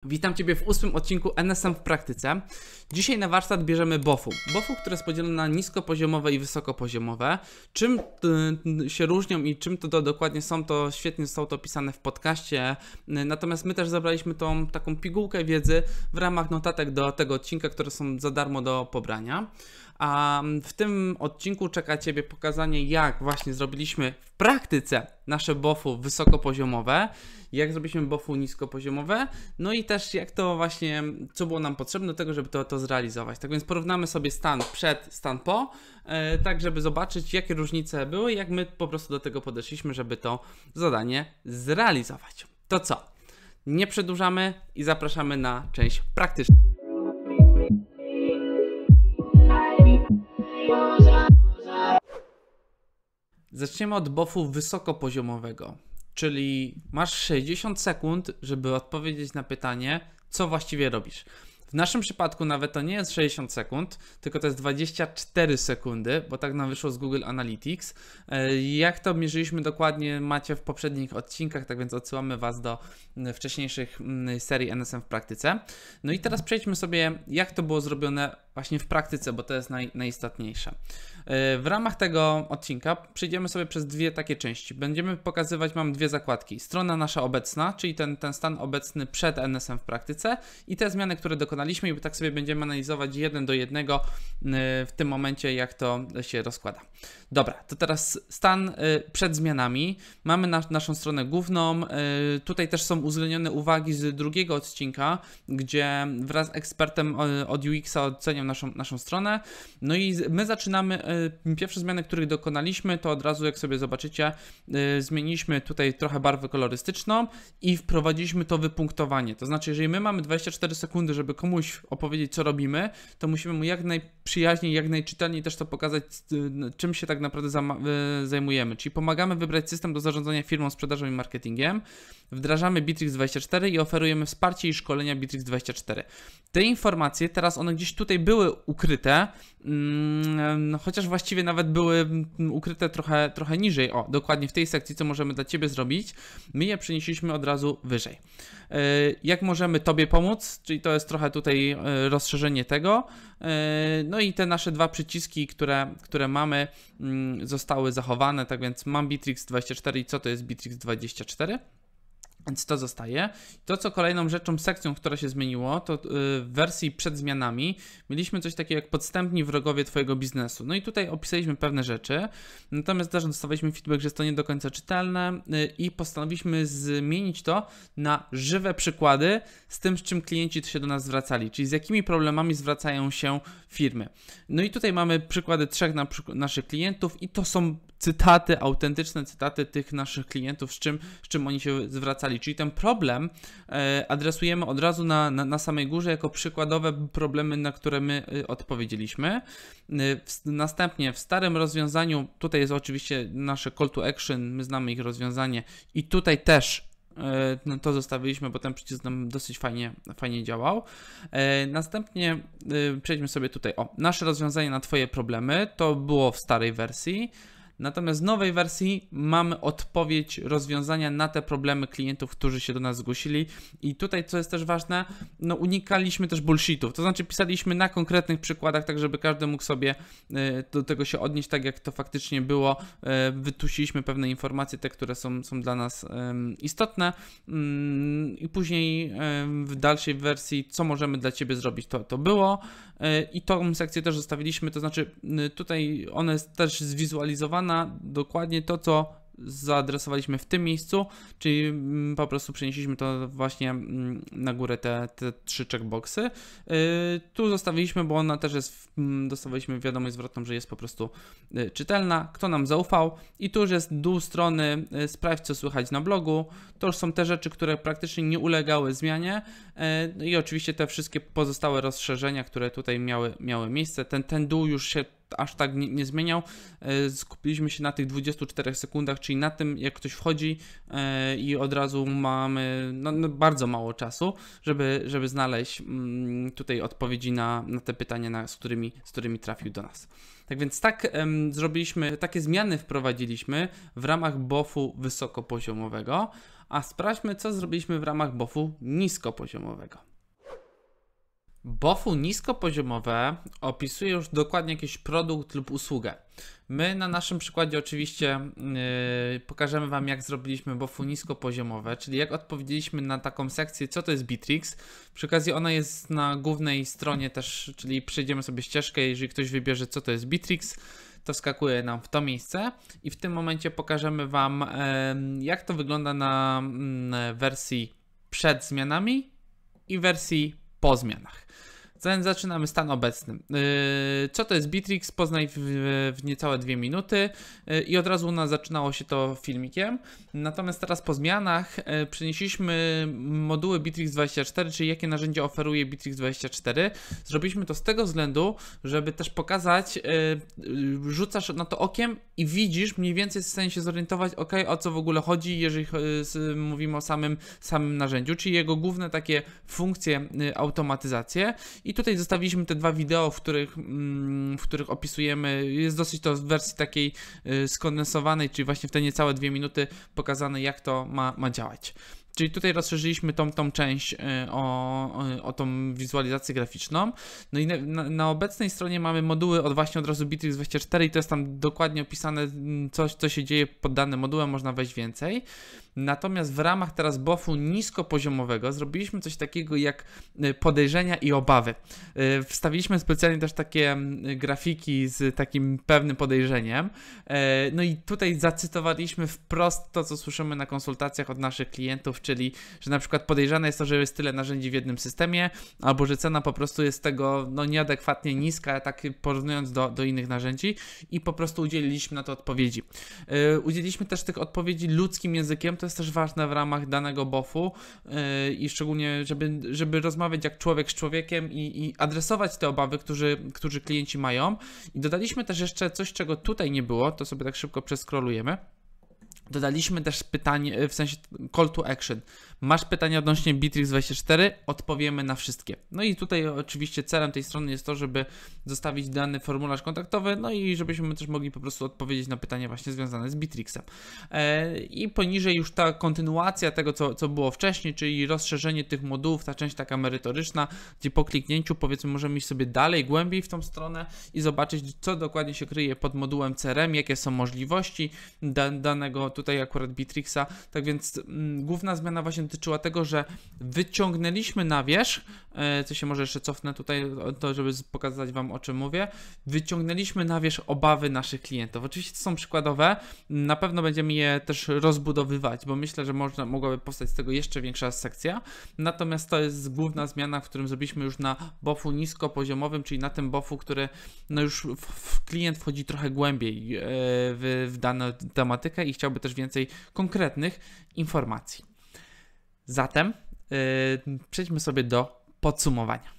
Witam Ciebie w 8. odcinku NSM w praktyce. Dzisiaj na warsztat bierzemy BOFU. BOFU, które jest podzielone na niskopoziomowe i wysokopoziomowe. Czym się różnią i czym to dokładnie są, to świetnie zostało to opisane w podcaście. Natomiast my też zabraliśmy tą taką pigułkę wiedzy w ramach notatek do tego odcinka, które są za darmo do pobrania. A w tym odcinku czeka Ciebie pokazanie, jak właśnie zrobiliśmy w praktyce nasze BOFU wysokopoziomowe, jak zrobiliśmy BOFU niskopoziomowe, no i też jak to właśnie, co było nam potrzebne do tego, żeby to zrealizować. Tak więc porównamy sobie stan przed, stan po, tak żeby zobaczyć, jakie różnice były i jak my po prostu do tego podeszliśmy, żeby to zadanie zrealizować. To co? Nie przedłużamy i zapraszamy na część praktyczną. Zaczniemy od BOFU wysokopoziomowego, czyli masz 60 sekund, żeby odpowiedzieć na pytanie, co właściwie robisz. W naszym przypadku nawet to nie jest 60 sekund, tylko to jest 24 sekundy, bo tak nam wyszło z Google Analytics. Jak to mierzyliśmy dokładnie, macie w poprzednich odcinkach, tak więc odsyłamy Was do wcześniejszych serii NSM w praktyce. No i teraz przejdźmy sobie, jak to było zrobione właśnie w praktyce, bo to jest najistotniejsze. W ramach tego odcinka przejdziemy sobie przez dwie takie części. Będziemy pokazywać, mam dwie zakładki. Strona nasza obecna, czyli ten stan obecny przed NSM w praktyce i te zmiany, które dokonaliśmy, i tak sobie będziemy analizować 1 do 1 w tym momencie, jak to się rozkłada. Dobra, to teraz stan przed zmianami. Mamy naszą stronę główną. Tutaj też są uwzględnione uwagi z drugiego odcinka, gdzie wraz z ekspertem od UX-a oceniam naszą stronę. No i my zaczynamy, pierwsze zmiany, których dokonaliśmy, to od razu, jak sobie zobaczycie, zmieniliśmy tutaj trochę barwę kolorystyczną i wprowadziliśmy to wypunktowanie. To znaczy, jeżeli my mamy 24 sekundy, żeby komuś opowiedzieć, co robimy, to musimy mu jak najprzyjaźniej, jak najczytelniej też to pokazać, czym się tak naprawdę zajmujemy. Czyli pomagamy wybrać system do zarządzania firmą, sprzedażą i marketingiem, wdrażamy Bitrix24 i oferujemy wsparcie i szkolenia Bitrix24. Te informacje, teraz one gdzieś tutaj były ukryte, chociaż właściwie nawet były ukryte trochę niżej, dokładnie w tej sekcji, co możemy dla Ciebie zrobić, my je przenieśliśmy od razu wyżej. Jak możemy Tobie pomóc, czyli to jest trochę tutaj rozszerzenie tego, no i te nasze dwa przyciski, które mamy, zostały zachowane, tak więc mam Bitrix24 i co to jest Bitrix24? Więc to zostaje. To, co kolejną rzeczą, sekcją, która się zmieniło, to w wersji przed zmianami mieliśmy coś takiego jak podstępni wrogowie Twojego biznesu. No i tutaj opisaliśmy pewne rzeczy, natomiast też dostawaliśmy feedback, że jest to nie do końca czytelne i postanowiliśmy zmienić to na żywe przykłady z tym, z czym klienci się do nas zwracali, czyli z jakimi problemami zwracają się firmy. No i tutaj mamy przykłady 3 naszych klientów i to są cytaty, autentyczne cytaty tych naszych klientów, z czym oni się zwracali. Czyli ten problem adresujemy od razu na samej górze jako przykładowe problemy, na które my odpowiedzieliśmy. Następnie w starym rozwiązaniu, tutaj jest oczywiście nasze call to action, my znamy ich rozwiązanie i tutaj też to zostawiliśmy, bo ten przycisk nam dosyć fajnie działał. Następnie przejdźmy sobie tutaj, nasze rozwiązanie na Twoje problemy, to było w starej wersji. Natomiast w nowej wersji mamy odpowiedź, rozwiązania na te problemy klientów, którzy się do nas zgłosili i tutaj, co jest też ważne, unikaliśmy też bullshitów, to znaczy pisaliśmy na konkretnych przykładach, tak żeby każdy mógł sobie do tego się odnieść, tak jak to faktycznie było, wytusiliśmy pewne informacje, te, które są dla nas istotne i później w dalszej wersji, co możemy dla Ciebie zrobić, to było i tą sekcję też zostawiliśmy, to znaczy tutaj ona jest też zwizualizowana, dokładnie to, co zaadresowaliśmy w tym miejscu, czyli po prostu przenieśliśmy to właśnie na górę te 3 checkboxy. Tu zostawiliśmy, bo ona też jest, dostawaliśmy wiadomość zwrotną, że jest po prostu czytelna, kto nam zaufał i tu już jest dół strony, sprawdź, co słychać na blogu. To już są te rzeczy, które praktycznie nie ulegały zmianie i oczywiście te wszystkie pozostałe rozszerzenia, które tutaj miały miejsce. Ten dół już się aż tak nie zmieniał. Skupiliśmy się na tych 24 sekundach, czyli na tym, jak ktoś wchodzi i od razu mamy no bardzo mało czasu, żeby znaleźć tutaj odpowiedzi na te pytania, z którymi trafił do nas. Tak więc zrobiliśmy, takie zmiany wprowadziliśmy w ramach BOF-u wysokopoziomowego, a sprawdźmy, co zrobiliśmy w ramach BOF-u niskopoziomowego. BOF-u niskopoziomowe opisuje już dokładnie jakiś produkt lub usługę. My na naszym przykładzie oczywiście pokażemy Wam, jak zrobiliśmy BOF-u niskopoziomowe, czyli jak odpowiedzieliśmy na taką sekcję, co to jest Bittrex. Przy okazji ona jest na głównej stronie też, czyli przejdziemy sobie ścieżkę, jeżeli ktoś wybierze, co to jest Bittrex, to skakuje nam w to miejsce i w tym momencie pokażemy Wam, jak to wygląda na wersji przed zmianami i wersji po zmianach. Zaczynamy stan obecny. Co to jest Bittrex? Poznaj w niecałe 2 minuty i od razu u nas zaczynało się to filmikiem. Natomiast teraz po zmianach przenieśliśmy moduły Bittrex24, czyli jakie narzędzia oferuje Bittrex24. Zrobiliśmy to z tego względu, żeby też pokazać, rzucasz na to okiem i widzisz, mniej więcej jesteś w stanie się zorientować, o co w ogóle chodzi, jeżeli mówimy o samym narzędziu, czyli jego główne takie funkcje, automatyzacje. I tutaj zostawiliśmy te 2 wideo, w których opisujemy, jest dosyć to w wersji takiej skondensowanej, czyli właśnie w te niecałe 2 minuty pokazane, jak to ma działać. Czyli tutaj rozszerzyliśmy tą część o tą wizualizację graficzną. No i na obecnej stronie mamy moduły właśnie od razu Bittrex24 i to jest tam dokładnie opisane, co się dzieje pod danym modułem, można wejść więcej. Natomiast w ramach teraz BOF-u niskopoziomowego zrobiliśmy coś takiego jak podejrzenia i obawy. Wstawiliśmy specjalnie też takie grafiki z takim pewnym podejrzeniem. No i tutaj zacytowaliśmy wprost to, co słyszymy na konsultacjach od naszych klientów, czyli że na przykład podejrzane jest to, że jest tyle narzędzi w jednym systemie, albo że cena po prostu jest tego nieadekwatnie niska, tak porównując do innych narzędzi i po prostu udzieliliśmy na to odpowiedzi. Udzieliliśmy też tych odpowiedzi ludzkim językiem, to jest też ważne w ramach danego BOF-u i szczególnie, żeby rozmawiać jak człowiek z człowiekiem i adresować te obawy, którzy klienci mają. I dodaliśmy też jeszcze coś, czego tutaj nie było, to sobie tak szybko przeskrolujemy. Dodaliśmy też pytanie, w sensie call to action. Masz pytania odnośnie Bittrex24? Odpowiemy na wszystkie. No i tutaj oczywiście celem tej strony jest to, żeby zostawić dany formularz kontaktowy, no i żebyśmy też mogli po prostu odpowiedzieć na pytania właśnie związane z Bittrexem. I poniżej już ta kontynuacja tego, co było wcześniej, czyli rozszerzenie tych modułów, ta część taka merytoryczna, gdzie po kliknięciu powiedzmy możemy iść sobie dalej, głębiej w tą stronę i zobaczyć, co dokładnie się kryje pod modułem CRM, jakie są możliwości danego tutaj akurat Bittrexa. Tak więc główna zmiana właśnie dotyczyła tego, że wyciągnęliśmy na wierzch, co się może jeszcze cofnę tutaj, to żeby pokazać Wam, o czym mówię, wyciągnęliśmy na wierzch obawy naszych klientów. Oczywiście to są przykładowe, na pewno będziemy je też rozbudowywać, bo myślę, że mogłaby powstać z tego jeszcze większa sekcja, natomiast to jest główna zmiana, w którym zrobiliśmy już na BOF-u niskopoziomowym, czyli na tym BOF-u, który no już klient wchodzi trochę głębiej w daną tematykę i chciałby też więcej konkretnych informacji. Zatem przejdźmy sobie do podsumowania.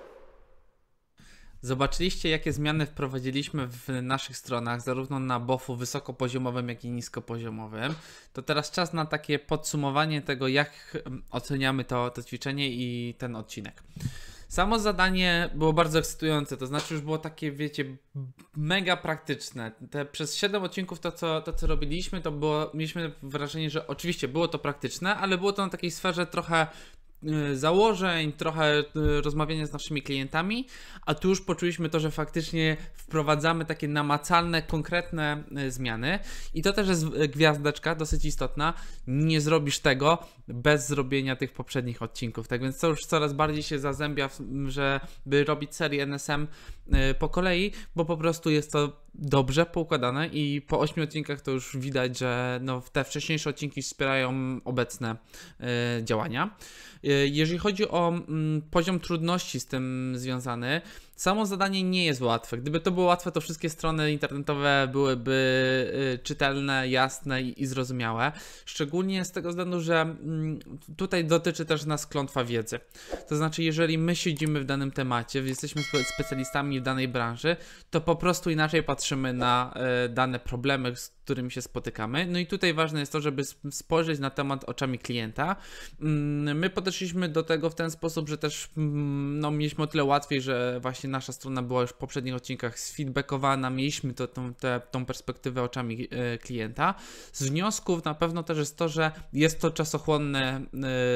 Zobaczyliście, jakie zmiany wprowadziliśmy w naszych stronach, zarówno na BOF-u wysokopoziomowym, jak i niskopoziomowym. To teraz czas na takie podsumowanie tego, jak oceniamy to ćwiczenie i ten odcinek. Samo zadanie było bardzo ekscytujące, to znaczy już było takie, wiecie, mega praktyczne. Przez 7 odcinków to co robiliśmy, mieliśmy wrażenie, że oczywiście było to praktyczne, ale było to na takiej sferze trochę założeń, trochę rozmawiania z naszymi klientami, a tu już poczuliśmy to, że faktycznie wprowadzamy takie namacalne, konkretne zmiany i to też jest gwiazdeczka dosyć istotna. Nie zrobisz tego bez zrobienia tych poprzednich odcinków, tak więc to już coraz bardziej się zazębia, żeby robić serię NSM po kolei, bo po prostu jest to dobrze poukładane i po 8 odcinkach to już widać, że te wcześniejsze odcinki wspierają obecne działania. Jeżeli chodzi o poziom trudności z tym związany, Samo zadanie nie jest łatwe. Gdyby to było łatwe, to wszystkie strony internetowe byłyby czytelne, jasne i zrozumiałe. Szczególnie z tego względu, że tutaj dotyczy też nas klątwa wiedzy. To znaczy, jeżeli my siedzimy w danym temacie, jesteśmy specjalistami w danej branży, to po prostu inaczej patrzymy na dane problemy, z którymi się spotykamy. No i tutaj ważne jest to, żeby spojrzeć na temat oczami klienta. My podeszliśmy do tego w ten sposób, że też no, mieliśmy o tyle łatwiej, że właśnie nasza strona była już w poprzednich odcinkach sfeedbackowana, mieliśmy tą perspektywę oczami klienta. Z wniosków na pewno też jest to, że jest to czasochłonny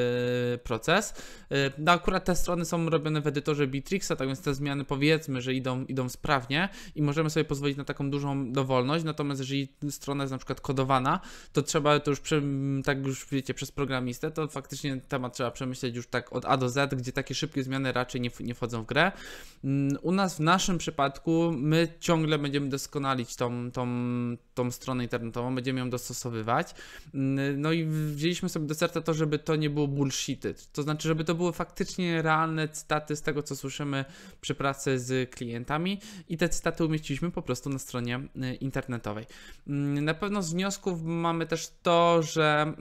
proces. No, akurat te strony są robione w edytorze Bittrexa, tak więc te zmiany powiedzmy, że idą sprawnie i możemy sobie pozwolić na taką dużą dowolność, natomiast jeżeli strona jest na przykład kodowana, to trzeba to już, tak już wiecie, przez programistę, to faktycznie temat trzeba przemyśleć już tak od A do Z, gdzie takie szybkie zmiany raczej nie wchodzą w grę. U nas, w naszym przypadku, my ciągle będziemy doskonalić tą stronę internetową, będziemy ją dostosowywać. No i wzięliśmy sobie do serca to, żeby to nie było bullshity, to znaczy, żeby to były faktycznie realne cytaty z tego, co słyszymy przy pracy z klientami i te cytaty umieściliśmy po prostu na stronie internetowej. Na pewno z wniosków mamy też to, że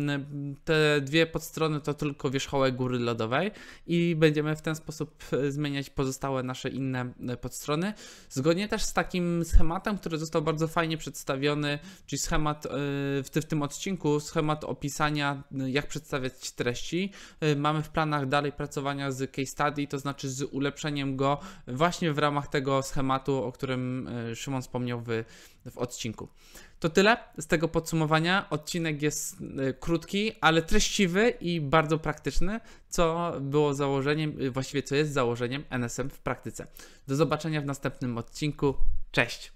te dwie podstrony to tylko wierzchołek góry lodowej i będziemy w ten sposób zmieniać pozostałe nasze inne podstrony. Zgodnie też z takim schematem, który został bardzo fajnie przedstawiony, czyli schemat w tym odcinku, schemat opisania, jak przedstawiać treści. Mamy w planach dalej pracowania z case study, to znaczy z ulepszeniem go właśnie w ramach tego schematu, o którym Szymon wspomniał w odcinku. To tyle z tego podsumowania. Odcinek jest krótki, ale treściwy i bardzo praktyczny, co było założeniem, właściwie co jest założeniem NSM w praktyce. Do zobaczenia w następnym odcinku. Cześć!